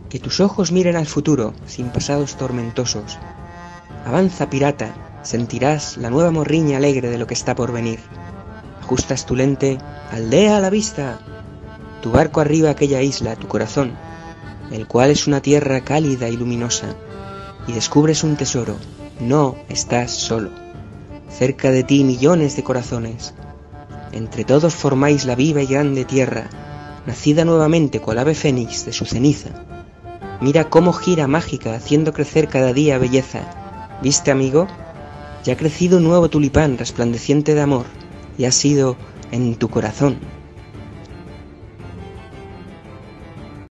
Que tus ojos miren al futuro, sin pasados tormentosos. Avanza, pirata, sentirás la nueva morriña alegre de lo que está por venir. Ajustas tu lente, aldea a la vista. Tu barco arriba aquella isla, tu corazón, el cual es una tierra cálida y luminosa. Y descubres un tesoro, no estás solo. Cerca de ti millones de corazones. Entre todos formáis la viva y grande tierra, nacida nuevamente cual ave fénix de su ceniza. Mira cómo gira mágica, haciendo crecer cada día belleza. ¿Viste, amigo? Ya ha crecido un nuevo tulipán resplandeciente de amor, y ha sido en tu corazón.